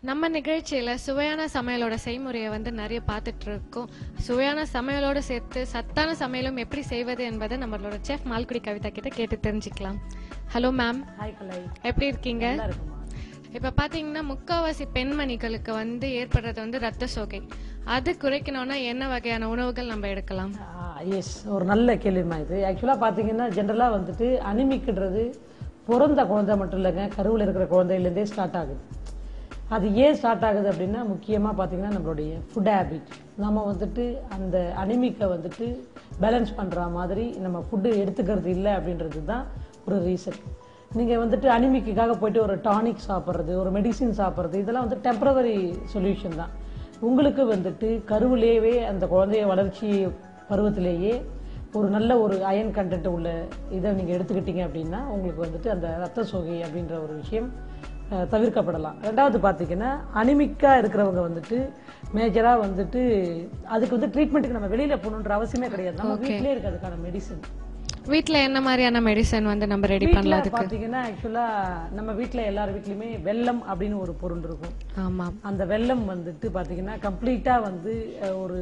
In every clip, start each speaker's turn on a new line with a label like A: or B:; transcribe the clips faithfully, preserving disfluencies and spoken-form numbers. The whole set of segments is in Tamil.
A: நம்ம நிகழ்ச்சியில சுவையான சமையலோட செய்முறையை வந்து நிறைய பார்த்துட்டு இருக்கோம். சுவையான சமையலோட சேர்த்து சத்தான சமையலும் எப்படி செய்வது என்பதை நம்மளோட செஃப் மால்குடி கவிதா கிட்ட கேட்டு தெரிஞ்சுக்கலாம். Hello ma'am.
B: ஹாய் கலை.
A: எப்படி இருக்கீங்க? இப்ப பாத்தீங்கன்னா முக்காவாசி பெண்மணிகளுக்கு வந்து ஏற்படுறது வந்து ரத்த சோகை. அது குறைக்கணும்னா என்ன வகையான உணவுகள் நம்ம எடுக்கலாம்?
B: எஸ், ஒரு நல்ல கேள்விமா இது. ஆக்சுவலா பாத்தீங்கன்னா ஜென்ரலா வந்துட்டு அனிமிக்ன்றது பிறந்த குழந்தை மட்டும் இல்லைங்க, கருவில் இருக்கிற குழந்தையிலேருந்தே ஸ்டார்ட் ஆகுது. அது ஏன் ஸ்டார்ட் ஆகுது அப்படின்னா முக்கியமாக பார்த்தீங்கன்னா நம்மளுடைய ஃபுட் ஹேபிட். நம்ம வந்துட்டு அந்த அனிமிக்கை வந்துட்டு பேலன்ஸ் பண்ணுற மாதிரி நம்ம ஃபுட்டு எடுத்துக்கிறது இல்லை அப்படின்றது தான் ஒரு ரீசன். நீங்கள் வந்துட்டு அனிமிக்காக போயிட்டு ஒரு டானிக் சாப்பிட்றது, ஒரு மெடிசின் சாப்பிட்றது, இதெல்லாம் வந்து டெம்பரவரி சொல்யூஷன் தான். உங்களுக்கு வந்துட்டு கருவிலேயே அந்த குழந்தைய வளர்ச்சி பருவத்திலேயே ஒரு நல்ல ஒரு அயன் கண்டென்ட் உள்ள இதை நீங்கள் எடுத்துக்கிட்டீங்க அப்படின்னா உங்களுக்கு வந்துட்டு அந்த ரத்த சோகை அப்படின்ற ஒரு விஷயம் தவிர்க்கப்படலாம். ரெண்டாவது பார்த்தீங்கன்னா அனிமிக்காக இருக்கிறவங்க வந்துட்டு மேஜராக வந்துட்டு அதுக்கு வந்து ட்ரீட்மெண்ட்டுக்கு நம்ம வெளியில் போகணுன்ற அவசியமே கிடையாது. நம்ம வீட்டிலே இருக்கு அதுக்கான மெடிசன்.
A: வீட்டில் என்ன மாதிரியான மெடிசன் வந்து நம்ம ரெடி பண்ணலாம்?
B: பார்த்தீங்கன்னா ஆக்சுவலாக நம்ம வீட்டில் எல்லார் வீட்லையுமே வெல்லம் அப்படின்னு ஒரு பொருள் இருக்கும்.
A: ஆமாம்.
B: அந்த வெல்லம் வந்துட்டு பார்த்தீங்கன்னா கம்ப்ளீட்டாக வந்து ஒரு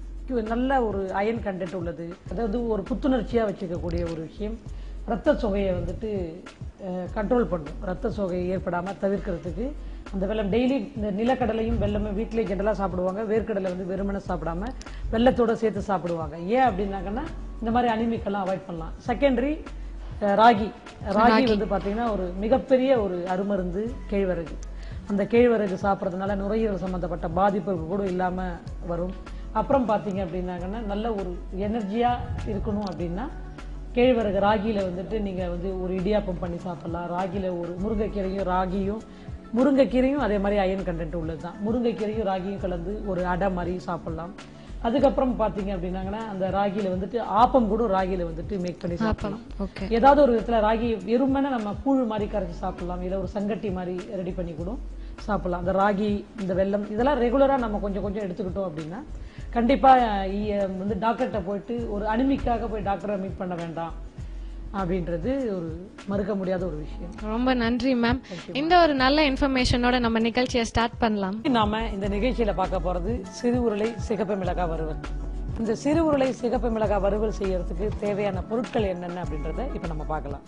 B: நல்ல ஒரு அயன் கண்டென்ட் உள்ளது. அதாவது ஒரு புத்துணர்ச்சியாக வச்சுக்கக்கூடிய ஒரு விஷயம். ரத்த சோகையை வந்துட்டு கண்ட்ரோல் பண்ணும். ரத்த சோகை ஏற்படாமல் தவிர்க்கிறதுக்கு அந்த வெல்லம் டெய்லி இந்த நிலக்கடலையும் வெல்லமும் வீட்டிலே ஜென்ரலாக சாப்பிடுவாங்க. வேர்க்கடலை வந்து வெறுமனை சாப்பிடாம வெள்ளத்தோடு சேர்த்து சாப்பிடுவாங்க. ஏன் அப்படின்னாங்கன்னா இந்த மாதிரி அனிமிக்கெல்லாம் அவாய்ட் பண்ணலாம். செகண்டரி ராகி. ராகி வந்து பார்த்தீங்கன்னா ஒரு மிகப்பெரிய ஒரு அருமருந்து கேழ்வரகு. அந்த கேழ்வரகு சாப்பிட்றதுனால நுரையீரல் சம்மந்தப்பட்ட பாதிப்பு கூட இல்லாமல் வரும். அப்புறம் பார்த்தீங்க அப்படின்னாங்கன்னா நல்ல ஒரு எனர்ஜியாக இருக்கணும் அப்படின்னா கேழ்வரகு ராகியில் வந்துட்டு நீங்கள் வந்து ஒரு இடியாப்பம் பண்ணி சாப்பிட்லாம். ராகியில் ஒரு முருங்கைக்கீரையும் ராகியும் முருங்கைக்கீரையும் அதே மாதிரி அயன் கண்டென்ட் உள்ளது தான். முருங்கைக்கீரையும் ராகியும் கலந்து ஒரு அடை மாதிரி சாப்பிட்லாம். அதுக்கப்புறம் பார்த்தீங்க அப்படின்னாங்கன்னா அந்த ராகியில் வந்துட்டு ஆப்பம் கூட ராகியில் வந்துட்டு மேக் பண்ணி சாப்பிடலாம். ஏதாவது ஒரு விதத்தில் ராகி வெறுமனே நம்ம கூழ் மாதிரி கரைச்சி சாப்பிடலாம். இல்லை ஒரு சங்கட்டி மாதிரி ரெடி பண்ணி கூட சாப்பிடலாம். அந்த ராகி, இந்த வெல்லம் இதெல்லாம் ரெகுலராக நம்ம கொஞ்சம் கொஞ்சம் எடுத்துக்கிட்டோம் அப்படின்னா கண்டிப்பாக வந்து டாக்டர்கிட்ட போயிட்டு ஒரு அனிமிக்காக போய் டாக்டரை மீட் பண்ண வேண்டாம் அப்படின்றது ஒரு மறுக்க முடியாத ஒரு விஷயம்.
A: ரொம்ப நன்றி மேம். இந்த ஒரு நல்ல இன்ஃபர்மேஷனோட நம்ம நிகழ்ச்சியை ஸ்டார்ட் பண்ணலாம்.
B: நாம இந்த நிகழ்ச்சியில பார்க்க போறது சிறு உருளை சிகப்பு மிளகாய் வறுவல். இந்த சிறு உருளை சிகப்பு மிளகாய் வறுவல் செய்யறதுக்கு தேவையான பொருட்கள் என்னென்ன அப்படின்றத இப்ப நம்ம பார்க்கலாம்.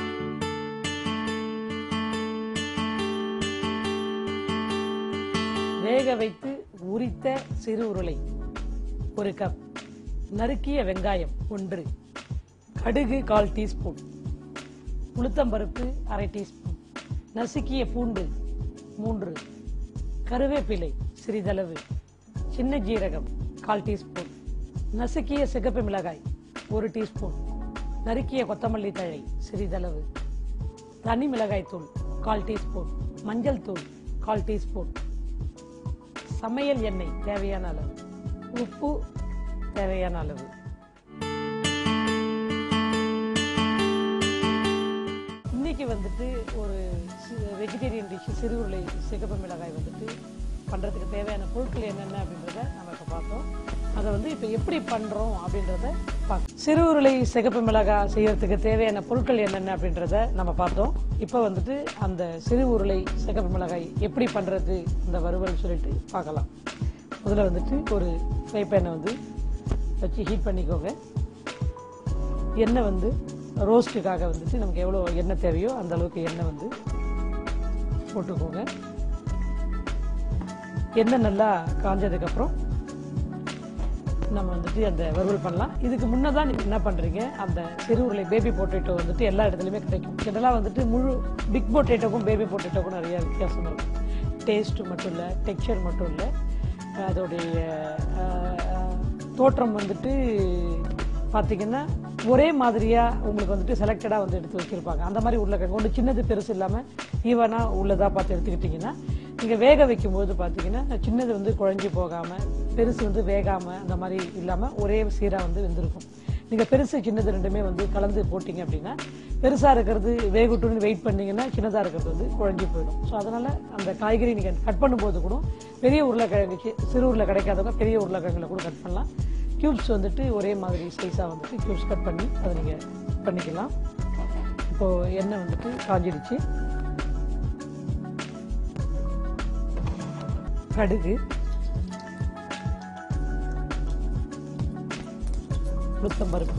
B: வேக வைத்து உரித்த சிறு உருளை ஒரு கப், நறுக்கிய வெங்காயம் ஒன்று, கடுகு கால் டீஸ்பூன், உளுத்தம்பருப்பு அரை டீஸ்பூன், நசுக்கிய பூண்டு மூன்று, கருவேப்பிலை சிறிதளவு, சின்ன ஜீரகம் கால் டீஸ்பூன், நசுக்கிய சிகப்பு மிளகாய் ஒரு டீஸ்பூன், நறுக்கிய கொத்தமல்லி தழை சிறிதளவு, தனி மிளகாய் தூள் கால் டீஸ்பூன், மஞ்சள் தூள் கால் டீஸ்பூன், சமையல் எண்ணெய் தேவையான அளவு, உப்பு தேவையான அளவு. இன்னைக்கு வந்துட்டு ஒரு வெஜிடேரியன் டிஷ் சிறு உருளை சிகப்பு மிளகாய் வந்துட்டு பண்ணுறதுக்கு தேவையான பொருட்கள் என்னென்ன அப்படின்றத நம்ம இப்போ பார்த்தோம். அதை வந்து இப்போ எப்படி பண்ணுறோம் அப்படின்றத பார்க்கணும். சிறு உருளை சிகப்பு மிளகாய் செய்யறதுக்கு தேவையான பொருட்கள் என்னென்ன அப்படின்றத நம்ம பார்த்தோம். இப்போ வந்துட்டு அந்த சிறு உருளை சிகப்பு மிளகாய் எப்படி பண்ணுறது இந்த வறுவல் சொல்லிட்டு பார்க்கலாம். முதல்ல வந்துட்டு ஒரு ஃப்ரை பேனை வந்து வச்சு ஹீட் பண்ணிக்கோங்க. எண்ணெய் வந்து ரோஸ்ட்டுக்காக வந்துட்டு நமக்கு எவ்வளோ எண்ணெய் தேவையோ அந்த அளவுக்கு எண்ணெய் வந்து போட்டுக்கோங்க. எண்ணெய் நல்லா காஞ்சதுக்கப்புறம் நம்ம வந்துட்டு அந்த வறுவல் பண்ணலாம். இதுக்கு முன்னதான் நீங்கள் என்ன பண்ணுறீங்க, அந்த சிறு உருளை பேபி பொட்டேட்டோ வந்துட்டு எல்லா இடத்துலையுமே கிடைக்கும். இதெல்லாம் வந்துட்டு முழு பிக் பொட்டேட்டோக்கும் பேபி பொட்டேட்டோக்கும் நிறைய வித்தியாசம் இருக்கும். டேஸ்ட்டு மட்டும் இல்லை, டெக்ஸ்சர் மட்டும் இல்லை, அதோடைய தோற்றம் வந்துட்டு பார்த்தீங்கன்னா ஒரே மாதிரியாக உங்களுக்கு வந்துட்டு செலக்டடாக வந்து எடுத்து வச்சுருப்பாங்க. அந்த மாதிரி உருளைக்கிழங்கு ஒன்று சின்னது பெருசு இல்லாமல் ஈவனாக உள்ளதாக பார்த்து எடுத்துக்கிட்டிங்கன்னா நீங்கள் வேக வைக்கும்போது பார்த்தீங்கன்னா சின்னது வந்து குழஞ்சி போகாமல், பெருசு வந்து வேகாமல், அந்த மாதிரி இல்லாமல் ஒரே சீராக வந்து வெந்திருக்கும். நீங்கள் பெருசு சின்னது ரெண்டுமே வந்து கலந்து போட்டிங்க அப்படின்னா பெருசாக இருக்கிறது வேகட்டுன்னு வெயிட் பண்ணிங்கன்னா சின்னதாக இருக்கிறது வந்து குழஞ்சி போயிடும். ஸோ அதனால் அந்த காய்கறி நீங்கள் கட் பண்ணும்போது கூட பெரிய உருளைக்கிழங்கு சிறு உருளை கிடைக்காதவங்க பெரிய உருளைக்கிழங்குல கூட கட் பண்ணலாம். க்யூப்ஸ் வந்துட்டு ஒரே மாதிரி சைஸாக வந்துட்டு க்யூப்ஸ் கட் பண்ணி அதை நீங்கள் பண்ணிக்கலாம். இப்போது எண்ணெய் வந்துட்டு காஞ்சிடுச்சு. கடுகு, உளுத்தம்பருப்பு,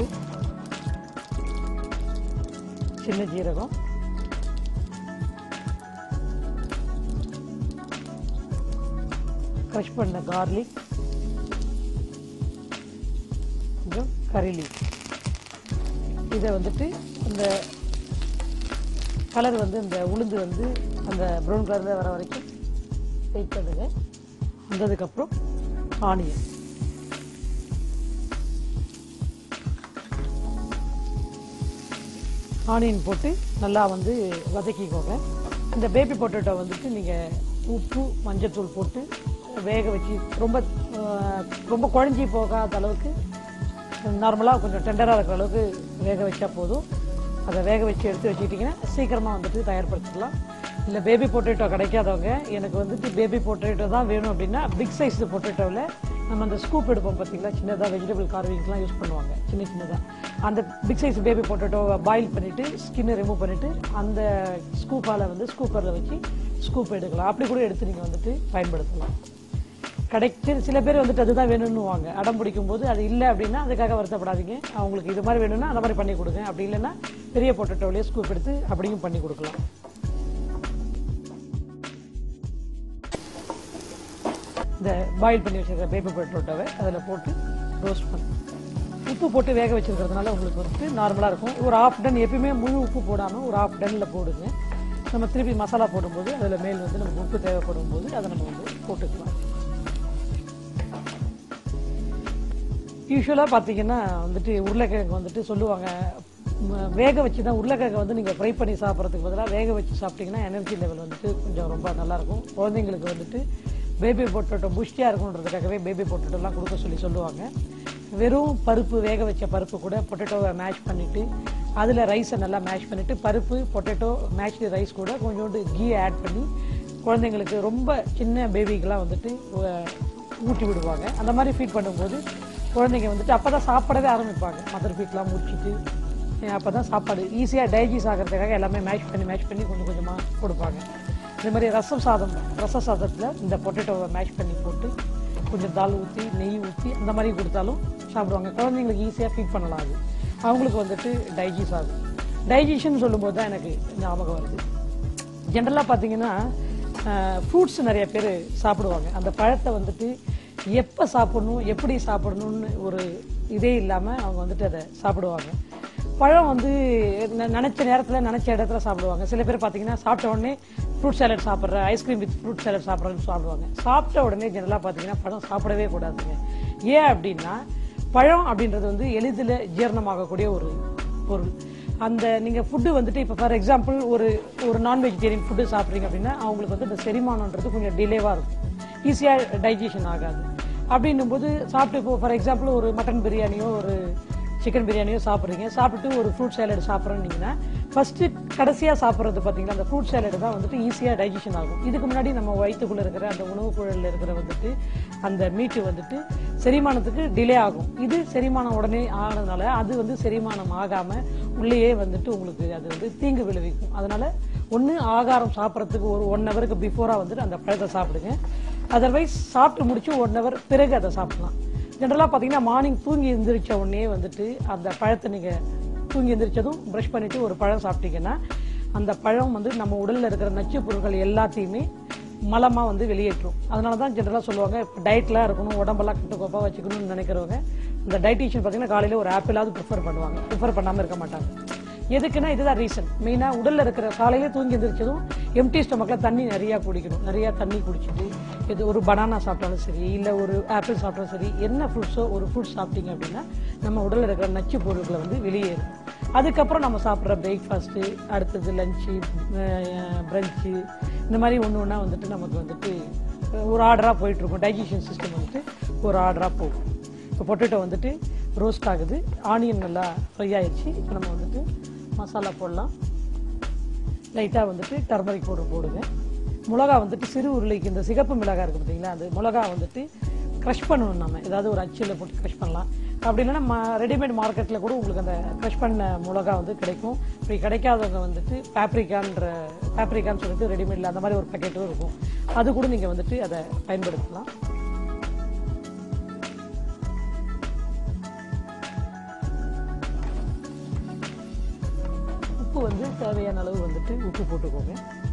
B: சின்ன ஜீரகம், க்ரஷ் பண்ண கார்லிக், கொஞ்சம் கறி லீஃப். இதை வந்துட்டு இந்த கலர் வந்து இந்த உளுந்து வந்து அந்த ப்ரௌன் கலரில் வர வரைக்கும் வெயிட் பண்ணுங்க. வந்ததுக்கப்புறம் ஆனியன், ஆனியன் போட்டு நல்லா வந்து வதக்கிக்கோங்க. இந்த பேபி பொட்டேட்டோ வந்துட்டு நீங்கள் உப்பு மஞ்சத்தூள் போட்டு வேக வச்சு ரொம்ப ரொம்ப குழஞ்சி போகாத அளவுக்கு நார்மலாக கொஞ்சம் டெண்டராக இருக்கிற அளவுக்கு வேக வச்சா போதும். அதை வேக வச்சு எடுத்து வச்சுக்கிட்டிங்கன்னா சீக்கிரமாக வந்துட்டு தயார்படுத்திக்கலாம். இல்லை பேபி பொட்டேட்டோ கிடைக்காதவங்க எனக்கு வந்துட்டு பேபி பொட்டேட்டோ தான் வேணும் அப்படின்னா பிக் சைஸ் பொட்டேட்டோவில் நம்ம அந்த ஸ்கூப் எடுப்போம் பார்த்தீங்களா, சின்னதாக வெஜிடபிள் கார்விங்ஸ்லாம் யூஸ் பண்ணுவாங்க சின்ன சின்னதாக. அந்த பிக் சைஸ் பேபி பொட்டேட்டோவை பாயில் பண்ணிவிட்டு ஸ்கின்னை ரிமூவ் பண்ணிவிட்டு அந்த ஸ்கூப்பால் வந்து ஸ்கூப்பரில் வச்சு ஸ்கூப் எடுக்கலாம். அப்படி கூட எடுத்து நீங்கள் வந்துட்டு பயன்படுத்தலாம். கிடைச்சி சில பேர் வந்துட்டு அதுதான் வேணும்னுவாங்க. அடம் பிடிக்கும் போது அது இல்லை அப்படின்னா அதுக்காக வருத்தப்படாதீங்க. அவங்களுக்கு இது மாதிரி வேணும்னா அந்த மாதிரி பண்ணி கொடுங்க. அப்படி இல்லைன்னா பெரிய பொட்டேட்டோவிலே ஸ்கூப் எடுத்து அப்படியும் பண்ணி கொடுக்கலாம். இந்த பாயில் பண்ணி வச்சிருக்கிற பேபி பொட்டேட்டோவை அதில் போட்டு ரோஸ்ட் பண்ணி உப்பு போட்டு வேக வச்சிருக்கிறதுனால உங்களுக்கு வந்துட்டு நார்மலாக இருக்கும். ஒரு ஆஃப் டன் எப்பயுமே முழு உப்பு போடாமல் ஒரு ஆஃப் டன்னில் போடுங்க. நம்ம திருப்பி மசாலா போடும்போது அதில் மேல் வந்து நமக்கு உப்பு தேவைப்படும் போது அதை நம்ம வந்து போட்டுக்கலாம். யூஸ்வலாக பார்த்தீங்கன்னா வந்துட்டு உருளைக்கிழங்கு வந்துட்டு சொல்லுவாங்க வேக வச்சு தான் உருளைக்கிழங்கு வந்து நீங்கள் ஃப்ரை பண்ணி சாப்பிட்றதுக்கு பதிலாக வேக வச்சு சாப்பிட்டிங்கன்னா எனர்ஜி லெவல் வந்துட்டு கொஞ்சம் ரொம்ப நல்லாயிருக்கும். குழந்தைங்களுக்கு வந்துட்டு பேபி பொட்டேட்டோ புஷ்டியாக இருக்குன்றதுக்காகவே பேபி பொட்டேட்டோலாம் கொடுக்க சொல்லி சொல்லுவாங்க. வெறும் பருப்பு வேக வச்ச பருப்பு கூட பொட்டேட்டோவை மேஷ் பண்ணிவிட்டு அதில் ரைஸை நல்லா மேஷ் பண்ணிவிட்டு பருப்பு பொட்டேட்டோ மேஷ்டு ரைஸ் கூட கொஞ்சோண்டு கீ ஆட் பண்ணி குழந்தைங்களுக்கு ரொம்ப சின்ன பேபிக்கெலாம் வந்துட்டு ஊட்டி விடுவாங்க. அந்த மாதிரி ஃபீட் பண்ணும்போது குழந்தைங்க வந்துட்டு அப்போ தான் சாப்பிடவே ஆரம்பிப்பாங்க. மதர் ஃபீட்லாம் முடிச்சுட்டு அப்போ தான் சாப்பாடு ஈஸியாக டைஜஸ்ட் ஆகிறதுக்காக எல்லாமே மேஷ் பண்ணி மேஷ் பண்ணி கொஞ்சம் கொஞ்சமாக கொடுப்பாங்க. இதே மாதிரி ரசம் சாதம் ரச சாதத்தில் இந்த பொட்டேட்டோவை மேஷ் பண்ணி போட்டு கொஞ்சம் தால் ஊற்றி நெய் ஊற்றி அந்த மாதிரி கொடுத்தாலும் சாப்பிடுவாங்க. குழந்தைங்களுக்கு ஈஸியாக ஃபீட் பண்ணலாம். அது அவங்களுக்கு வந்துட்டு டைஜஸ்ட் ஆகும். டைஜஷன் சொல்லும்போது தான் எனக்கு ஞாபகம் வருது. ஜென்ரலாக பார்த்தீங்கன்னா ஃப்ரூட்ஸ் நிறைய பேர் சாப்பிடுவாங்க. அந்த பழத்தை வந்துட்டு எப்போ சாப்பிடணும் எப்படி சாப்பிடணும்னு ஒரு இதே இல்லாமல் அவங்க வந்துட்டு அதை சாப்பிடுவாங்க. பழம் வந்து நினச்ச நேரத்தில் நினச்ச இடத்துல சாப்பிடுவாங்க. சில பேர் பார்த்தீங்கன்னா சாப்பிட்ட உடனே ஃப்ரூட் சாலட் சாப்பிட்ற ஐஸ்கிரீம் வித் ஃப்ரூட் சாலட் சாப்பிட்றேன்னு சாப்பிடுவாங்க. சாப்பிட்ட உடனே ஜெனரலாக பார்த்தீங்கன்னா பழம் சாப்பிடவே கூடாதுங்க. ஏன் அப்படின்னா பழம் அப்படின்றது வந்து எளிதில் ஜீரணமாகக்கூடிய ஒரு பொருள். அந்த நீங்கள் ஃபுட்டு வந்துட்டு இப்போ ஃபார் எக்ஸாம்பிள் ஒரு ஒரு நான் வெஜிடேரியன் ஃபுட்டு சாப்பிட்றீங்க அப்படின்னா அவங்களுக்கு வந்து இந்த செரிமானன்றது கொஞ்சம் டிலேவாக இருக்கும். ஈஸியாக டைஜஷன் ஆகாது. அப்படின்னும் போது சாப்பிட்டு இப்போ ஃபார் எக்ஸாம்பிள் ஒரு மட்டன் பிரியாணியோ ஒரு சிக்கன் பிரியாணியோ சாப்பிட்றீங்க, சாப்பிட்டு ஒரு ஃப்ரூட் சாலட் சாப்பிட்றோன்னீங்கன்னா ஃபஸ்ட்டு கடைசியாக சாப்பிட்றது பார்த்தீங்கன்னா அந்த ஃப்ரூட் சாலட் தான் வந்துட்டு ஈஸியாக டைஜஷன் ஆகும். இதுக்கு முன்னாடி நம்ம வயிற்றுக்குள்ளே இருக்கிற அந்த உணவு குழலில் இருக்கிற வந்துட்டு அந்த மீட்டு வந்துட்டு செரிமானத்துக்கு டிலே ஆகும். இது செரிமானம் உடனே ஆனதுனால அது வந்து செரிமானம் ஆகாமல் உள்ளேயே வந்துட்டு உங்களுக்கு அது வந்து தீங்கு விளைவிக்கும். அதனால் ஒன்று ஆகாரம் சாப்பிட்றதுக்கு ஒரு ஒன் ஹவருக்கு பிஃபோராக வந்துட்டு அந்த பழத்தை சாப்பிடுங்க. அதர்வைஸ் சாப்பிட்டு முடிச்சு ஒன் ஹவர் பிறகு அதை சாப்பிடலாம். ஜென்ரலாக பார்த்தீங்கன்னா மார்னிங் தூங்கி எழுந்திரிச்ச உடனே வந்துட்டு அந்த பழத்தை நீங்கள் தூங்கி எழுந்திரிச்சதும் ப்ரஷ் பண்ணிவிட்டு ஒரு பழம் சாப்பிட்டீங்கன்னா அந்த பழம் வந்து நம்ம உடலில் இருக்கிற நச்சு பொருட்கள் எல்லாத்தையுமே மலமாக வந்து வெளியேற்றும். அதனால தான் ஜென்ரலாக சொல்லுவாங்க இப்போ டயட்லாம் இருக்கணும், உடம்பெல்லாம் கட்டுக்கோப்பாக வச்சுக்கணும்னு நினைக்கிறவங்க இந்த டயட்டீஷியன் பார்த்தீங்கன்னா காலையில் ஒரு ஆப்பிளாவது ப்ரிஃபர் பண்ணுவாங்க. ப்ரிஃபர் பண்ணாமல் இருக்க மாட்டாங்க. எதுக்குன்னா இதுதான் ரீசன். மெயினாக உடலில் இருக்கிற காலையிலே தூங்கி எழுந்திரிச்சதும் எம்டி ஸ்டொமக்கில் தண்ணி நிறையா குடிக்கணும். நிறையா தண்ணி குடிச்சிட்டு இது ஒரு பனானா சாப்பிட்டாலும் சரி இல்லை ஒரு ஆப்பிள் சாப்பிட்டாலும் சரி என்ன ஃப்ரூட்ஸோ ஒரு ஃப்ரூட்ஸ் சாப்பிட்டீங்க அப்படின்னா நம்ம உடலில் இருக்கிற நச்சு பொருட்களை வந்து வெளியேறும். அதுக்கப்புறம் நம்ம சாப்பிட்ற பிரேக்ஃபாஸ்ட்டு அடுத்தது லஞ்சு பிரஞ்சு இந்த மாதிரி ஒன்று ஒன்றா வந்துட்டு நமக்கு வந்துட்டு ஒரு ஆர்டராக போயிட்டுருக்கும். டைஜஷன் சிஸ்டம் வந்துட்டு ஒரு ஆர்டராக போகும். இப்போ பொட்டேட்டோ வந்துட்டு ரோஸ்ட் ஆகுது, ஆனியன் நல்லா ஃப்ரை ஆகிடுச்சு. இப்போ நம்ம வந்துட்டு மசாலா போடலாம். லைட்டாக வந்துட்டு டர்மரிக் பவுடர் போடுங்க. மிளகா வந்துட்டு சிறு உருளைக்கு இந்த சிகப்பு மிளகா இருக்குது பார்த்தீங்களா, அது மிளகா வந்துட்டு க்ரஷ் பண்ணணும். நம்ம ஏதாவது ஒரு அச்சில் போட்டு க்ரஷ் பண்ணலாம். அப்படி இல்லைன்னா ரெடிமேட் மார்க்கெட்டில் கூட உங்களுக்கு அந்த க்ரஷ் பண்ண மிளகா வந்து கிடைக்கும். இப்படி கிடைக்காதவங்க வந்துட்டு பேப்ரிக்கான்ற பேப்ரிக்கான்னு சொல்லிட்டு ரெடிமேடில் அந்த மாதிரி ஒரு பேக்கெட்டும் இருக்கும், அது கூட நீங்கள் வந்துட்டு அதை பயன்படுத்தலாம். உப்பு வந்து தேவையான அளவு வந்துட்டு உப்பு போட்டுக்கோங்க.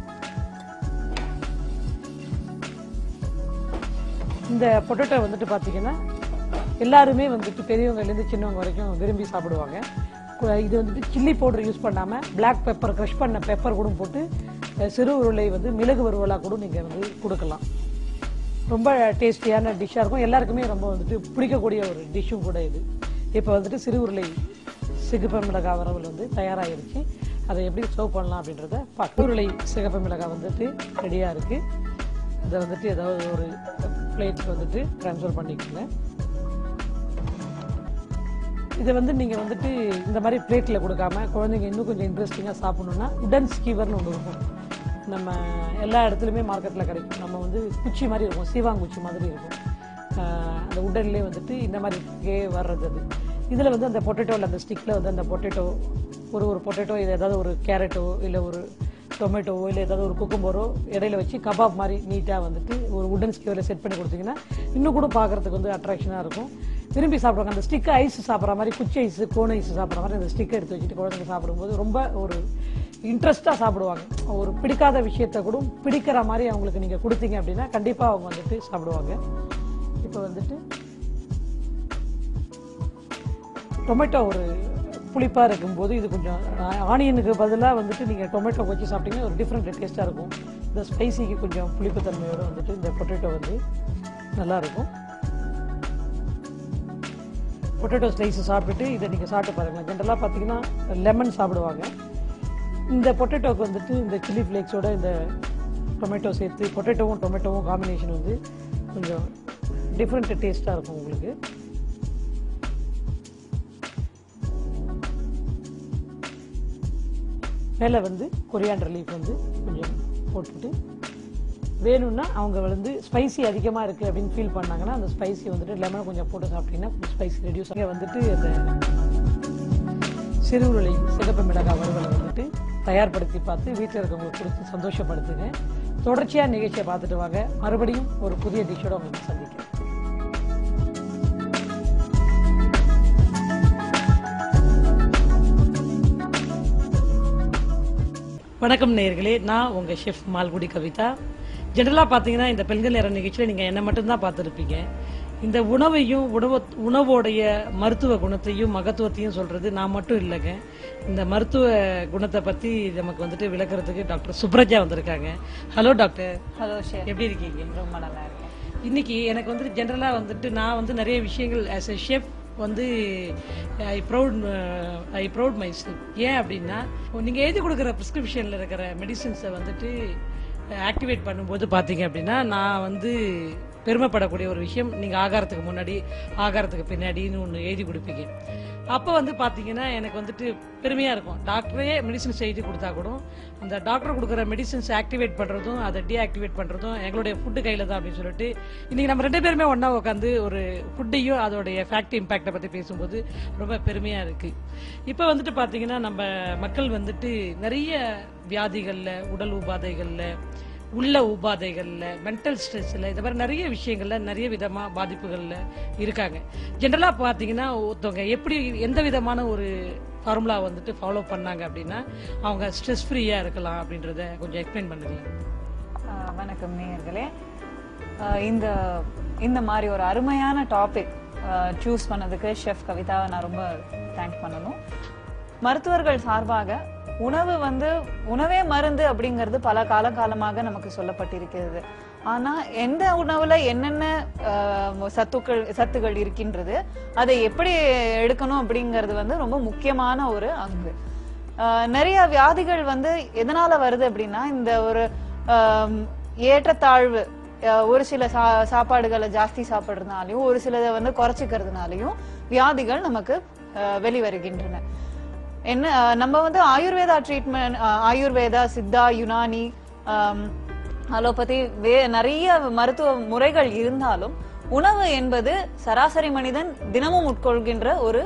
B: இந்த பொட்டேட்டோ வந்துட்டு பார்த்தீங்கன்னா எல்லாருமே வந்துட்டு பெரியவங்கலேருந்து சின்னவங்க வரைக்கும் விரும்பி சாப்பிடுவாங்க. இது வந்துட்டு சில்லி பவுடர் யூஸ் பண்ணாமல் பிளாக் பெப்பர், க்ரஷ் பண்ண பெப்பர் கூட போட்டு சிறு உருளை வந்து மிளகு வறுவலாக கூட நீங்கள் வந்து கொடுக்கலாம். ரொம்ப டேஸ்டியான டிஷ்ஷாக இருக்கும், எல்லாருக்குமே ரொம்ப வந்துட்டு பிடிக்கக்கூடிய ஒரு டிஷ்ஷும் கூட இது. இப்போ வந்துட்டு சிறு உருளை சிகப்பு மிளகாய் வறுவல் வந்து தயாராகிருச்சு. அதை எப்படி சர்வ் பண்ணலாம் அப்படின்றத பார்க்க. உருளை சிகப்பு மிளகாய் வந்துட்டு ரெடியாக இருக்குது. இதை வந்துட்டு ஏதாவது ஒரு பிளேட்டுக்கு வந்துட்டு ட்ரான்ஸ்ஃபர் பண்ணிக்கோங்க. இதை வந்து நீங்கள் வந்துட்டு இந்த மாதிரி பிளேட்டில் கொடுக்காம குழந்தைங்க இன்னும் கொஞ்சம் இன்ட்ரெஸ்டிங்காக சாப்பிடணுன்னா உடன் ஸ்கீவர்னு ஒன்று இருக்கும். நம்ம எல்லா இடத்துலையுமே மார்க்கெட்டில் கிடைக்கும். நம்ம வந்து குச்சி மாதிரி இருக்கும், சீவாங்குச்சி மாதிரி இருக்கும். அந்த உடன்லேயே வந்துட்டு இந்த மாதிரி கே வர்றது அது. இதில் வந்து அந்த பொட்டேட்டோவில் அந்த ஸ்டிக்கில் வந்து அந்த பொட்டேட்டோ ஒரு ஒரு பொட்டேட்டோ இது ஏதாவது ஒரு கேரட்டோ இல்லை ஒரு டொமேட்டோவோ இல்லை ஏதாவது ஒரு குக்கும்பரோ இடையில வச்சு கபாப் மாதிரி நீட்டாக வந்துட்டு ஒரு உடன் ஸ்கீவரில் செட் பண்ணி கொடுத்தீங்கன்னா இன்னும் கூட பார்க்குறதுக்கு வந்து அட்ராக்ஷனாக இருக்கும், விரும்பி சாப்பிடுவாங்க. அந்த ஸ்டிக்கு ஐஸ் சாப்பிட்ற மாதிரி, குச்சி ஐஸ் கோன் ஐஸ் சாப்பிட்ற மாதிரி அந்த ஸ்டிக்கை எடுத்து வச்சுட்டு குழந்தைங்க சாப்பிடும்போது ரொம்ப ஒரு இன்ட்ரெஸ்ட்டாக சாப்பிடுவாங்க. ஒரு பிடிக்காத விஷயத்த கூட பிடிக்கிற மாதிரி அவங்களுக்கு நீங்கள் கொடுத்தீங்க அப்படின்னா கண்டிப்பாக அவங்க வந்துட்டு சாப்பிடுவாங்க. இப்போ வந்துட்டு டொமேட்டோ ஒரு புளிப்பாக இருக்கும்போது இது கொஞ்சம் ஆனியனுக்கு பதிலாக வந்துட்டு நீங்கள் டொமேட்டோ வச்சு சாப்பிட்டீங்கன்னா ஒரு டிஃப்ரெண்ட் டேஸ்ட்டாக இருக்கும். இந்த ஸ்பைசிக்கு கொஞ்சம் புளிப்பு தன்மையோடு வந்துட்டு இந்த பொட்டேட்டோ வந்து நல்லாயிருக்கும். பொட்டேட்டோ ஸ்லைஸை சாப்பிட்டுட்டு இதை நீங்கள் சாப்பிட்டு பாருங்கள். ஜென்ரலாக பார்த்தீங்கன்னா லெமன் சாப்பிடுவாங்க. இந்த பொட்டேட்டோவுக்கு வந்துட்டு இந்த சில்லி ஃப்ளேக்ஸோட இந்த டொமேட்டோ சேர்த்து பொட்டேட்டோவும் டொமேட்டோவும் காம்பினேஷன் வந்து கொஞ்சம் டிஃப்ரெண்ட் டேஸ்ட்டாக இருக்கும் உங்களுக்கு. மேலே வந்து கொரியாண்டர் லீஃப் வந்து கொஞ்சம் போட்டுட்டு வேணும்னா அவங்க வந்து ஸ்பைசி அதிகமாக இருக்குது அப்படின்னு ஃபீல் பண்ணாங்கன்னா அந்த ஸ்பைசி வந்துட்டு லெமன் கொஞ்சம் போட்டு சாப்பிட்டீங்கன்னா கொஞ்சம் ஸ்பைசி ரெடியூஸ் ஆகி வந்துட்டு அந்த சிறு உருளை சிகப்பு மிளகாய் வறுவலை வந்துட்டு தயார்படுத்தி பார்த்து வீட்டில் இருக்கவங்களுக்கு கொடுத்து சந்தோஷப்படுத்துங்க. தொடர்ச்சியாக நிகழ்ச்சியை பார்த்துட்டு வாங்க. மறுபடியும் ஒரு புதிய டிஷ்ஷோட உங்களுக்கு சந்திக்கிறேன். வணக்கம் நேயர்களே, நான் உங்கள் ஷெஃப் மால்குடி கவிதா. ஜென்ரலாக பார்த்தீங்கன்னா இந்த பெண்கள் நேர நிகழ்ச்சியில் நீங்கள் என்னை மட்டும்தான் பார்த்துருப்பீங்க. இந்த உணவையும் உணவு உணவோடைய மருத்துவ குணத்தையும் மகத்துவத்தையும் சொல்கிறது நான் மட்டும் இல்லைங்க. இந்த மருத்துவ குணத்தை பற்றி நமக்கு வந்துட்டு விளக்குறதுக்கு டாக்டர் சுப்ரஜா வந்திருக்காங்க. Hello doctor.
C: ஹலோ ஷெஃப்,
B: எப்படி இருக்கீங்க?
C: ரொம்ப நல்லா இருக்கேன்.
B: இன்னைக்கு எனக்கு வந்துட்டு ஜென்ரலாக வந்துட்டு நான் வந்து நிறைய விஷயங்கள் ஆஸ் எ ஷெஃப் வந்து I proud I proud myself. ஏன் அப்படின்னா நீங்கள் எழுதி கொடுக்குற ப்ரிஸ்கிரிப்ஷனில் இருக்கிற மெடிசின்ஸை வந்துட்டு ஆக்டிவேட் பண்ணும்போது பார்த்தீங்க அப்படின்னா நான் வந்து பெருமைப்படக்கூடிய ஒரு விஷயம், நீங்கள் ஆகாரத்துக்கு முன்னாடி ஆகாரத்துக்கு பின்னாடின்னு ஒன்று எழுதி கொடுப்பீங்க. அப்போ வந்து பார்த்தீங்கன்னா எனக்கு வந்துட்டு பெருமையாக இருக்கும். டாக்டரே மெடிசின்ஸ் எழுதி கொடுத்தா கூட அந்த டாக்டர் கொடுக்குற மெடிசின்ஸ் ஆக்டிவேட் பண்ணுறதும் அதை டீஆக்டிவேட் பண்ணுறதும் எங்களுடைய ஃபுட்டு கையில் தான் அப்படின்னு சொல்லிட்டு இன்றைக்கி நம்ம ரெண்டு பேருமே ஒன்றா உட்காந்து ஒரு ஃபுட்டையும் அதோடைய ஃபேக்ட் இம்பேக்டை பற்றி பேசும்போது ரொம்ப பெருமையாக இருக்குது. இப்போ வந்துட்டு பார்த்தீங்கன்னா நம்ம மக்கள் வந்துட்டு நிறைய வியாதிகளில், உடல் உபாதைகளில், உள்ள உபாதைகளில், மென்டல் ஸ்ட்ரெஸ்ஸில், இந்த மாதிரி நிறைய விஷயங்களில் நிறைய விதமாக பாதிப்புகளில் இருக்காங்க. ஜென்ரலாக பார்த்தீங்கன்னா ஒருத்தவங்க எப்படி எந்த விதமான ஒரு ஃபார்முலா வந்துட்டு ஃபாலோ பண்ணாங்க அப்படின்னா அவங்க ஸ்ட்ரெஸ் ஃப்ரீயாக இருக்கலாம் அப்படின்றத கொஞ்சம் எக்ஸ்பிளைன் பண்ணுங்களேன்.
C: வணக்கம் நேயர்களே, இந்த இந்த மாதிரி ஒரு அருமையான டாபிக் சூஸ் பண்ணதுக்கு ஷெஃப் கவிதாவை நான் ரொம்ப தேங்க் பண்ணணும். மருத்துவர்கள் சார்பாக உணவு வந்து உணவே மருந்து அப்படிங்கிறது பல கால காலமாக நமக்கு சொல்லப்பட்டிருக்கிறது. ஆனா எந்த உணவுல என்னென்ன சத்துக்கள் சத்துக்கள் இருக்கின்றது, அதை எப்படி எடுக்கணும் அப்படிங்கிறது வந்து ரொம்ப முக்கியமான ஒரு அங்கு. நிறைய வியாதிகள் வந்து எதனால வருது அப்படின்னா இந்த ஒரு ஏற்றத்தாழ்வு, ஒரு சில சா சாப்பாடுகளை ஜாஸ்தி சாப்பிடுறதுனாலையும் ஒரு சிலதை வந்து குறைச்சிக்கிறதுனாலையும் வியாதிகள் நமக்கு வெளிவருகின்றன. என்ன நம்ம வந்து ஆயுர்வேதா ட்ரீட்மெண்ட், ஆயுர்வேதா, சித்தா, யுனானி, அலோபதி, வே நிறைய மருத்துவ முறைகள் இருந்தாலும் உணவு என்பது சராசரி மனிதன் தினமும் உட்கொள்கின்ற ஒரு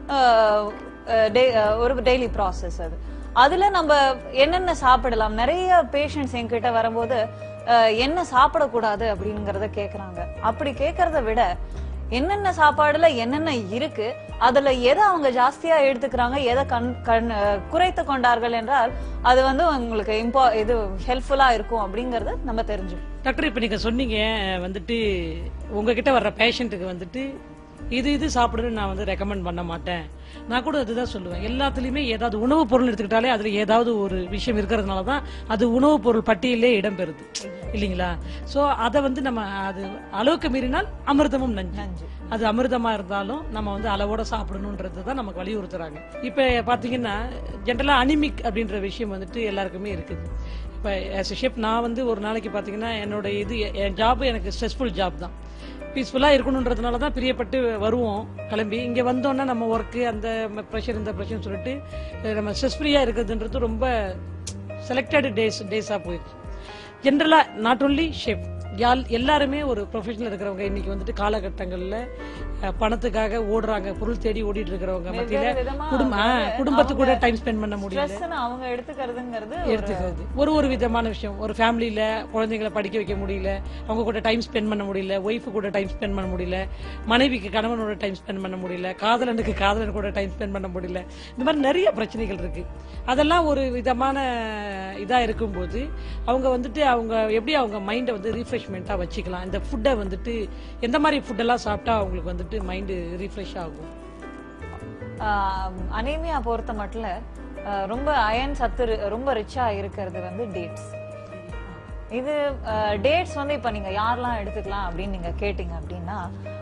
C: ஒரு டெய்லி ப்ராசஸ். அது அதுல நம்ம என்னென்ன சாப்பிடலாம், நிறைய பேஷண்ட்ஸ் என்கிட்ட வரும்போது என்ன சாப்பிடக்கூடாது அப்படிங்கறத கேக்குறாங்க. அப்படி கேக்குறத விட என்னென்ன சாப்பாடுல என்னென்ன இருக்கு, அதுல எதை அவங்க ஜாஸ்தியா எடுத்துக்கிறாங்க, எதை கண் கண் குறைத்து கொண்டார்கள் என்றால் அது வந்து உங்களுக்கு இம்பா இது ஹெல்ப்ஃபுல்லா இருக்கும் அப்படிங்கறத நம்ம தெரிஞ்சுக்கணும்.
B: டாக்டர், இப்ப நீங்க சொன்னீங்க வந்துட்டு உங்ககிட்ட வர்ற பேஷண்ட்டுக்கு வந்துட்டு இது இது சாப்பிடுன்னு நான் வந்து ரெக்கமெண்ட் பண்ண மாட்டேன். நான் கூட அதுதான் சொல்லுவேன். எல்லாத்துலயுமே ஏதாவது உணவுப் பொருள் எடுத்துக்கிட்டாலே அதுல ஏதாவது ஒரு விஷயம் இருக்கிறதுனாலதான் அது உணவுப் பொருள் பட்டியலே இடம்பெறுது இல்லைங்களா? சோ அதை வந்து நம்ம அது அளவுக்கு மீறினால் அமிர்தமும் நஞ்சு. அது அமிர்தமா இருந்தாலும் நம்ம வந்து அளவோட சாப்பிடணும்ன்றதுதான் நமக்கு வலியுறுத்துறாங்க. இப்ப பாத்தீங்கன்னா ஜென்ரலா அனிமிக் அப்படின்ற விஷயம் வந்துட்டு எல்லாருக்குமே இருக்குது. இப்ப ஆஸ் எ ஷெஃப் நான் வந்து ஒரு நாளைக்கு பாத்தீங்கன்னா என்னோட இது என் ஜாப் எனக்கு ஸ்ட்ரெஸ்ஃபுல் ஜாப் தான். பீஸ்ஃபுல்லா இருக்கணும்ன்றதுனால தான் பிரியப்பட்டு வருவோம் கிளம்பி. இங்க வந்தோம்னா நம்ம ஒர்க்கு அந்த ப்ரெஷர் இந்த ப்ரெஷர் சொல்லிட்டு நம்ம ஸ்ட்ரெஸ் ஃப்ரீயா இருக்கிறதுன்றது ரொம்ப செலக்டட் டேஸ் டேஸா போயிடுச்சு. ஜென்ரலா நாட் ஓன்லி ஷெஃப், எல்லாருமே ஒரு ப்ரொஃபஷனல் இருக்கிறவங்க இன்னைக்கு வந்துட்டு காலகட்டங்கள்ல பணத்துக்காக ஓடுறாங்க, பொருள் தேடி ஓடிட்டு இருக்கிறவங்க மத்தியில குடும்பத்து கூட டைம் ஸ்பெண்ட் பண்ண முடியல.
C: அவங்க எடுத்துக்கிறதுங்கிறது
B: எடுத்துக்கிறது ஒரு ஒரு விதமான விஷயம். ஒரு ஃபேமிலியில குழந்தைங்களை படிக்க வைக்க முடியல, அவங்க கூட டைம் ஸ்பெண்ட் பண்ண முடியல, ஒய்ஃபு கூட டைம் ஸ்பெண்ட் பண்ண முடியல, மனைவிக்கு கணவனோட டைம் ஸ்பெண்ட் பண்ண முடியல, காதலனுக்கு காதலன் கூட டைம் ஸ்பெண்ட் பண்ண முடியல. இந்த மாதிரி நிறைய பிரச்சனைகள் இருக்கு. அதெல்லாம் ஒரு விதமான இதா இருக்கும்போது அவங்க வந்துட்டு அவங்க எப்படி அவங்க மைண்டை வந்து ரீஃப்ரெஷ்மெண்டா வச்சுக்கலாம். இந்த ஃபுட்டை வந்துட்டு எந்த மாதிரி ஃபுட் எல்லாம் சாப்பிட்டா அவங்களுக்கு வந்துட்டு மைண்ட் ரீஃப்ரெஷ் ஆகும்?
C: அனீமியா பொறுத்த மட்டும் ரொம்ப அயன் சத்து ரொம்ப ரிச்சா இருக்கிறது வந்து டேட்ஸ். இது டேட்ஸ் வந்து இப்ப நீங்க யாரெல்லாம் எடுத்துக்கலாம் அப்படின்னு நீங்க கேட்டீங்க அப்படின்னா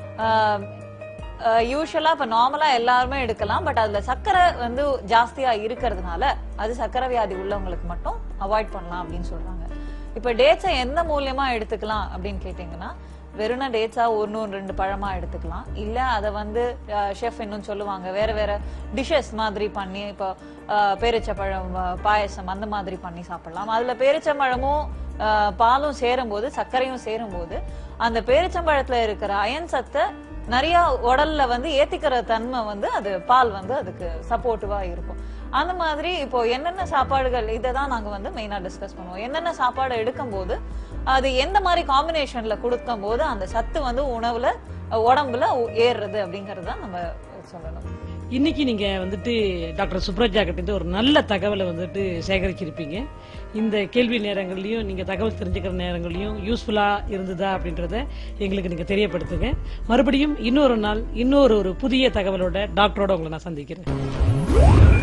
C: யூஸ்வலா இப்ப நார்மலா எல்லாருமே எடுக்கலாம். பட் அதுல சர்க்கரை வந்து ஜாஸ்தியா இருக்கிறதுனால அது சர்க்கரை வியாதி உள்ளவங்களுக்கு மட்டும் அவாய்ட் பண்ணலாம் அப்படின்னு சொல்றாங்க. இப்ப டேட்ஸை எந்த மூலியமா எடுத்துக்கலாம் அப்படின்னு கேட்டீங்கன்னா வெறும் டேட்ஸா ஒன்னு ரெண்டு பழமா எடுத்துக்கலாம். இல்ல அதை வந்து ஷெஃப் இன்னும் சொல்லுவாங்க வேற வேற டிஷஸ் மாதிரி பண்ணி, இப்போ பேரிச்சப்பழம் பாயசம் அந்த மாதிரி பண்ணி சாப்பிடலாம். அதுல பேரிச்சம்பழமும் பாலும் சேரும் போது சர்க்கரையும் சேரும் போது அந்த பேரிச்சம்பழத்துல இருக்கிற அயன் சத்தை நிறைய உடல்ல வந்து ஏத்திக்கிற தன்மை வந்து அது பால் வந்து அதுக்கு சப்போர்ட்டிவா இருக்கும். அந்த மாதிரி இப்போ என்னென்ன சாப்பாடுகள் இதைதான் நாங்க வந்து மெயினா டிஸ்கஸ் பண்ணுவோம். என்னென்ன சாப்பாடு எடுக்கும் போது அது எந்த மாதிரி காம்பினேஷன்ல கொடுக்கும் போது அந்த சத்து வந்து உணவுல உடம்புல ஏறுறது அப்படிங்கறத நம்ம சொல்லணும்.
B: இன்னைக்கு நீங்க வந்துட்டு டாக்டர் சுப்ரஜா கிட்ட ஒரு நல்ல தகவலை வந்துட்டு சேகரிச்சிருப்பீங்க. இந்த கேள்வி நேரங்கள்லயும் நீங்க தகவல் தெரிஞ்சுக்கிற நேரங்கள்லயும் யூஸ்ஃபுல்லா இருந்ததா அப்படின்றத எங்களுக்கு நீங்க தெரியப்படுத்துங்க. மறுபடியும் இன்னொரு நாள் இன்னொரு ஒரு புதிய தகவலோட டாக்டரோட உங்களை நான் சந்திக்கிறேன்.